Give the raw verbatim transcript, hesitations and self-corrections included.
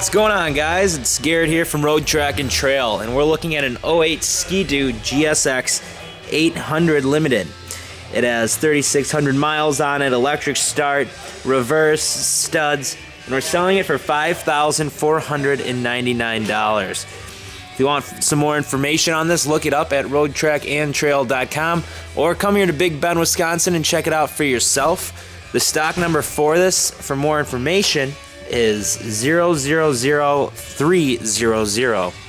What's going on, guys? It's Garrett here from Road Track and Trail, and we're looking at an oh eight Ski-Doo G S X eight hundred Limited. It has thirty-six hundred miles on it, electric start, reverse, studs, and we're selling it for five thousand four hundred ninety-nine dollars. If you want some more information on this, look it up at road track and trail dot com or come here to Big Bend, Wisconsin and check it out for yourself. The stock number for this, for more information, is zero zero zero three zero zero.